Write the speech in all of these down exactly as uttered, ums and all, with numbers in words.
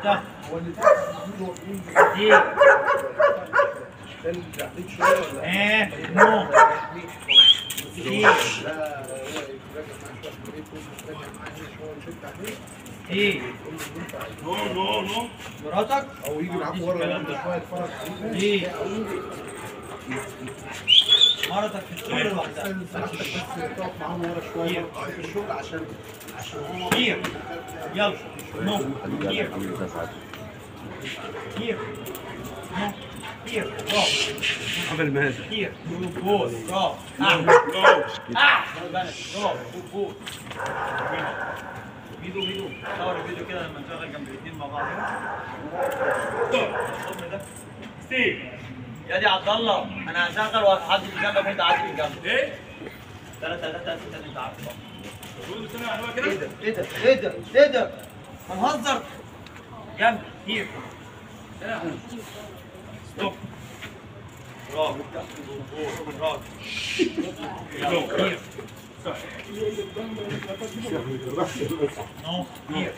تحت. هو اللي تحت ستي. ده اللي تحتيك شويه ولا ايه نو. ستي. لا هو يتراجع معاه شويه في البيت، كل يتراجع معاه هنا شويه ويشد عليه. ستي. كل اللي انت عايزه. نو نو نو. مراتك. او يجي معاك ورا لما شويه يتفرج عليه. ستي. مراتك في الشغل لوحدها. ساعتك بس تقف معاهم ورا شويه في الشغل عشان عشان هو كتير. يلا نو. كتير. كتير. نو. كتير. برافو. قبل ما هذا. كتير. جود بول. برافو. اه. نو. اه. برافو. جود بول. ميدو ميدو صور الفيديو كده لما نشغل جنب الاثنين مع بعض. الصبر ده. ستيف. يا دي عبد الله انا هشغل وهعدي من جنبك وانت عادي من جنبك. ايه؟ ثلاثة ثلاثة ثلاثة انت عارفه. المفروض تسمع على كده؟ ايه ده؟ ايه ده؟ ايه ده؟ ايه ده؟ هنهزر؟ جنب كتير. ستوب. برافو. برافو. يلا كتير. نو كتير.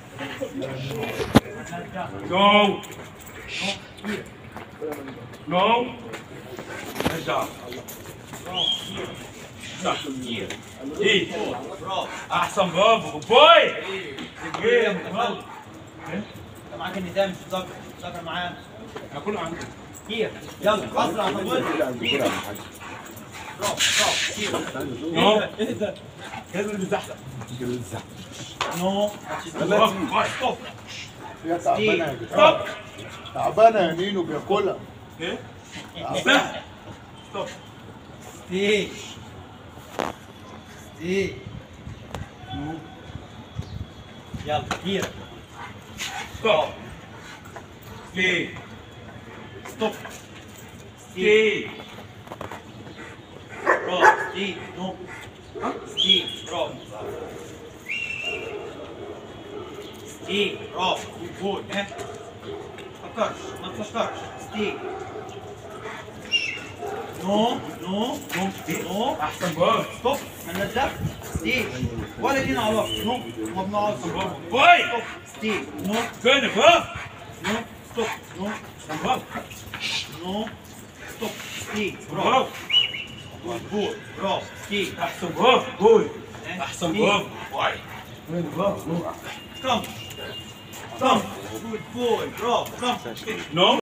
نو. كتير. نو. ارجع. برافو كتير. صح. كتير. ايه؟ برافو. احسن برافو بوي. ايه يا متخلف؟ انت معاك النظام مش بتذاكر بتذاكر معانا. انا كله عندي. كتير. يلا اسرع طول. برافو برافو كتير. نو. ايه ده؟ لازم نزحلق. نو. ستوب. هي تعبانه يا ستوب. جدعان. تعبانه يا نينو بياكلها. ايه؟ تعبانه. ستوب. ستي. ستي. يلا كتير. ستوب. ستي. ستوب. ستي. برافو ستي. نو. ستي. برافو. ستي. برافو. جول. ها. فكرش ما تفكرش. ستي. نو نو نو نو. احسن برافو. ستوب. ما نزلت. ستي. ولا لينا علاقة. نو. ما بنقعدش. بوي. ستوب. ستي. نو. فين برافو. نو. ستوب. نو. برافو. نو. ستوب. ستي. برافو. برافو. جول. برافو. ستي. احسن برافو بوي. احسن برافو بوي. وين برافو. كم كم. جود بوي. برافو. كم. نو.